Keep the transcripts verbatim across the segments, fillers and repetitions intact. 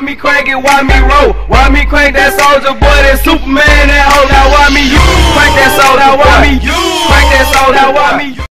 me crank it, why me roll? Why me crank that soldier boy, that Superman, that hoe? Now why me you? Crank that soldier, now why me you? Crank that soldier, now why me you?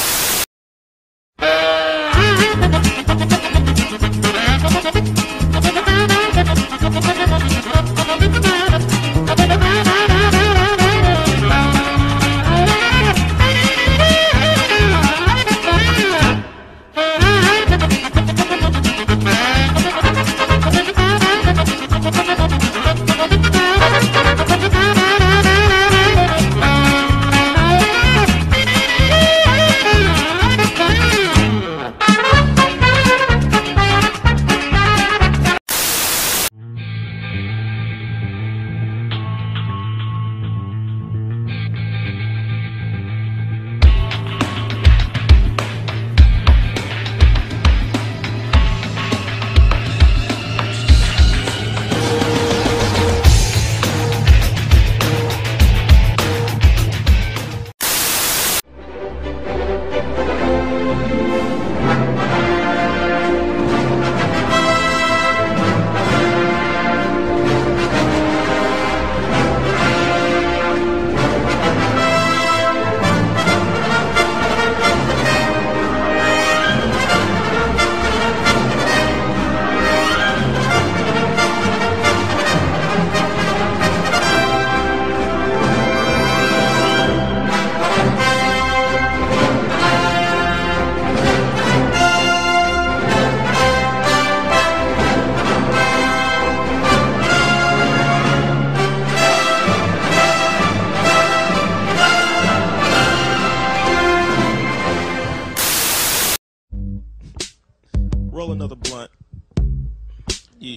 Roll another blunt. Yeah.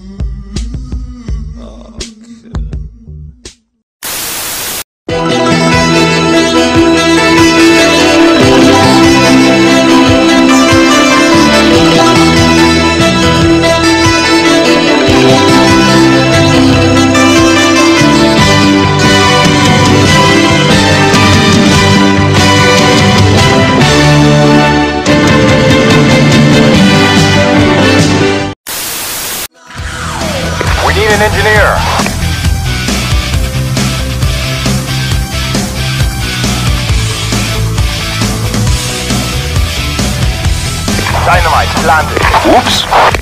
Oh, Need an engineer. Dynamite planted. Oops.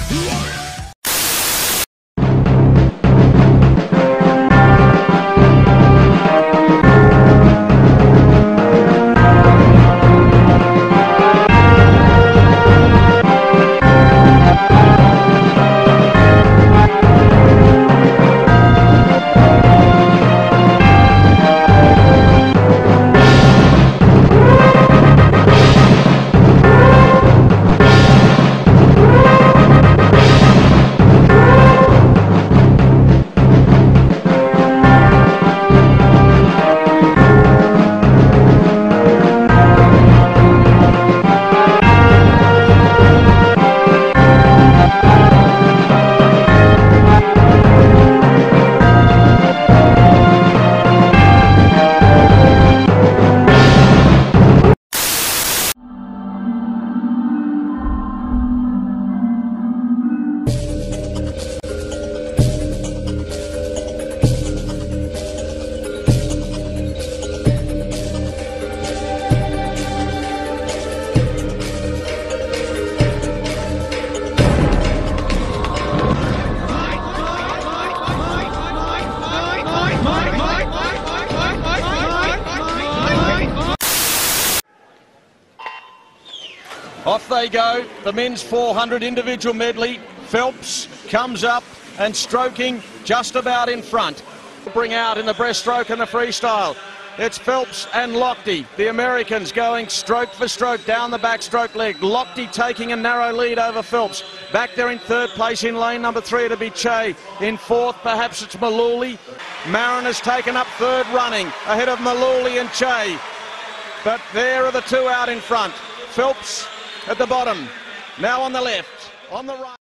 Off they go, the men's four hundred individual medley. Phelps comes up and stroking just about in front. Bring out in the breaststroke and the freestyle. It's Phelps and Lochte, the Americans, going stroke for stroke down the backstroke leg. Lochte taking a narrow lead over Phelps. Back there in third place in lane number three to be Che. In fourth, perhaps it's Maluli. Marin has taken up third running ahead of Maluli and Che. But there are the two out in front. Phelps at the bottom, now on the left, on the right.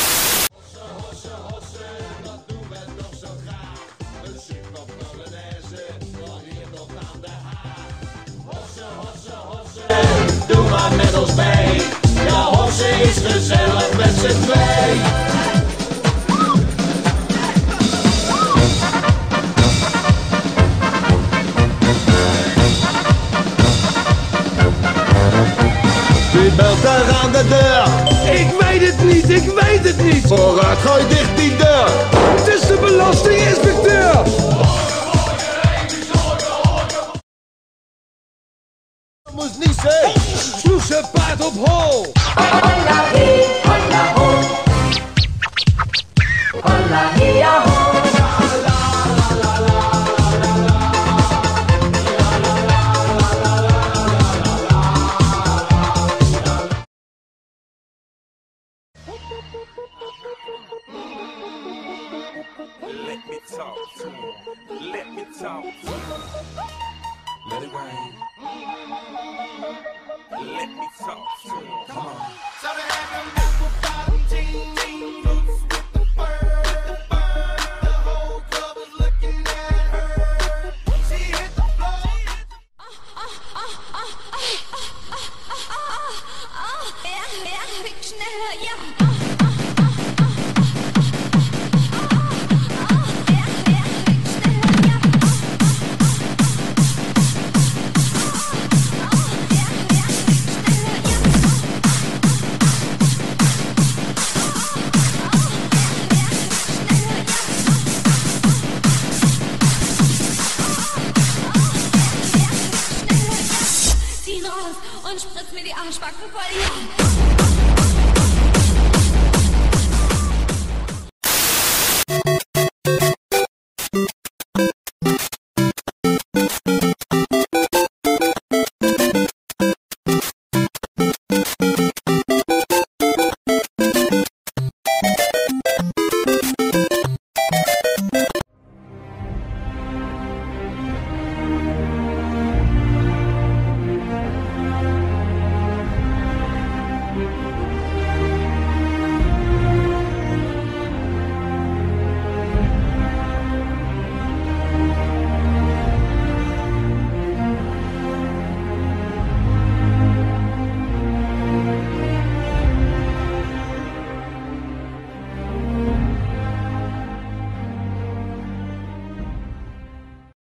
Doe maar met ons mee, ja, Hosse is gezellig met z'n twee. Bel daar aan de deur. Ik weet het niet, ik weet het niet. Vooruit, gooi dicht die deur. Het is de belastinginspecteur. Moest niet zijn. Sloes paard op hol. Holla hee, holla ho. Holla hee, ho. Let me talk to him. Let me talk to him. Let it rain. Let me talk to him. Come on. So they have them apple bottom jeans, boots with the fur, the fur. The whole club was looking at her. She hit the floor. Ja, ja, ik sneller, ja. Zieh raus und spritz mir die Arschbacken voll, ja.